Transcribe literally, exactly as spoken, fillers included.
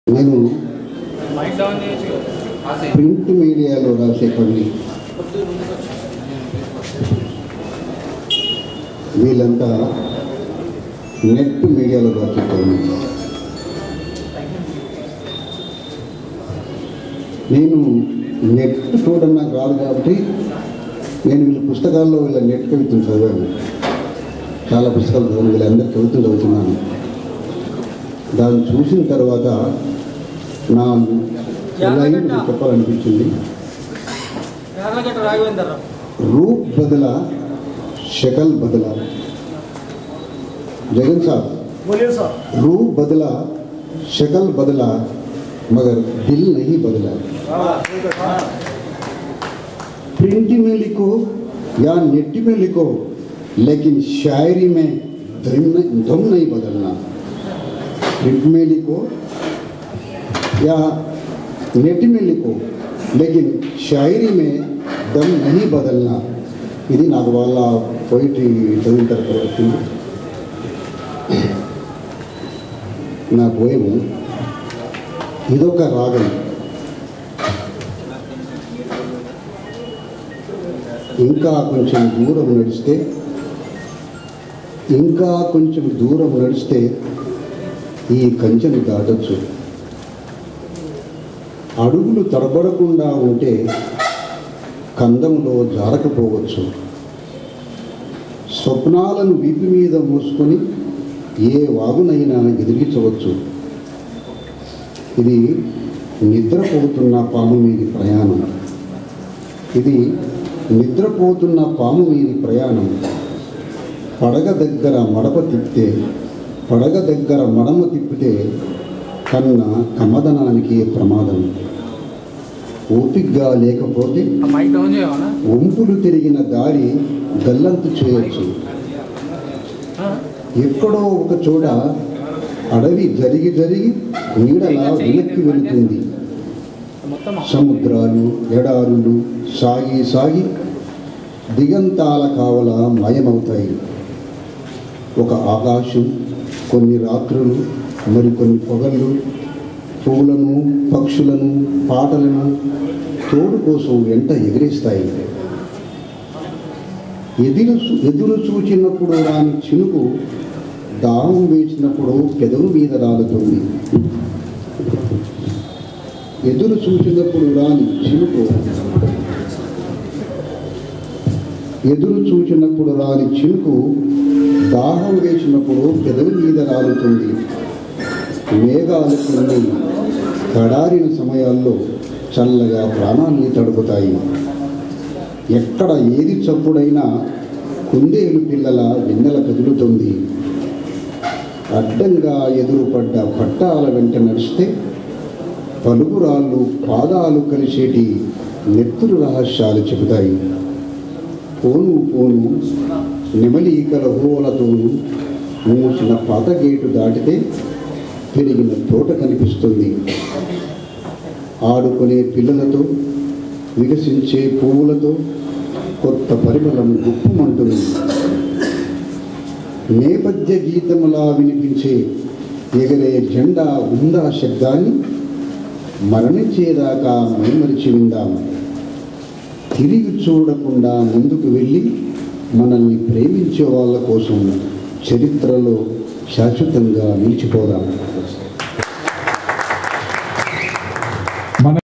నేను ప్రింట్ మీడియాలో రాసే కొన్ని వీళ్ళంతా నెట్ మీడియాలో రాసే కొన్ని నేను నెట్ చూడడం నాకు రాదు కాబట్టి నేను వీళ్ళ పుస్తకాల్లో వీళ్ళ నెట్ కవితను చదివాను. చాలా పుస్తకాలు చదివాను, వీళ్ళందరి కవితలు చదువుతున్నాను. దాన్ని చూసిన తర్వాత నా లైన్ చెప్పాలనిపించింది. रूप बदला शक्ल बदला. जगन साहब बोलिए सर. रूप बदला शक्ल बदला मगर दिल नहीं बदला. प्रिंट में लिखो या नेट में लिखो लेकिन शायरी में धुन धुन नहीं बदलना. प्रिंट में लिखो या नेट में लिखो लेकिन शायरी में दम नहीं बदलना. ఇది నాకు వాళ్ళ పోయిటరీ చదివిన తర్వాత వచ్చింది. నా పోయము ఇదొక రాగం. ఇంకా కొంచెం దూరం నడిస్తే ఇంకా కొంచెం దూరం నడిస్తే ఈ కంచెను దాటొచ్చు. అడుగులు తడబడకుండా ఉంటే కందంలో జారకపోవచ్చు. స్వప్నాలను వీపు మీద మోసుకొని ఏ వాగునైనా ఎదిరించవచ్చు. ఇది నిద్రపోతున్న పాము మీది ప్రయాణం. ఇది నిద్రపోతున్న పాము మీది ప్రయాణం. పడగ దగ్గర మడప తిప్పితే పడగ దగ్గర మడమ తిప్పితే కన్న కమదనానికి ప్రమాదం. ఓపికగా లేకపోతే వంపులు తిరిగిన దారి గల్లంతు చేయొచ్చు. ఎక్కడో ఒక చోట అడవి జరిగి జరిగి నీడలా వెనక్కి వెళుతుంది. సముద్రాలు ఎడారులు సాగి సాగి దిగంతాల కావల మాయమవుతాయి. ఒక ఆకాశం, కొన్ని రాత్రులు, మరికొన్ని పొగళ్ళు పూలను పక్షులను పాటలను తోడు కోసం వెంట ఎగిరేస్తాయి. ఎదురు ఎదురు చూచినప్పుడు రాని చినుకు దాహం వేసినప్పుడు పెదవు మీద రాలుతుంది. ఎదురు చూచినప్పుడు రాని చినుకు ఎదురు చూచినప్పుడు రాని చినుకు దాహం వేసినప్పుడు పెదవు మీద రాలుతుంది. మేఘాలు కొన్ని కడారిన సమయాల్లో చల్లగా ప్రాణాన్ని తడుపుతాయి. ఎక్కడ ఏది చప్పుడైనా కుందేలు పిల్లల వెన్నెల కదులుతుంది. అడ్డంగా ఎదురుపడ్డ పట్టాల వెంట నడిస్తే పలుగురాళ్ళు పాదాలు కలిసేటి నెత్తురు రహస్యాలు చెబుతాయి. పోను పోను నెమలీకల హోలతోనూ మూసిన పాత గేటు దాటితే పెరిగిన తోట కనిపిస్తుంది. ఆడుకునే పిల్లలతో వికసించే పువ్వులతో కొత్త పరిమళం గుప్పుమంటుంది. నేపథ్య గీతములా వినిపించే ఎగరే జెండా ఉందా శబ్దాన్ని మరణించేదాకా మైమరిచి విందాం. తిరిగి చూడకుండా ముందుకు వెళ్ళి మనల్ని ప్రేమించే వాళ్ళ కోసం చరిత్రలో శాశ్వతంగా నిలిచిపోదాం.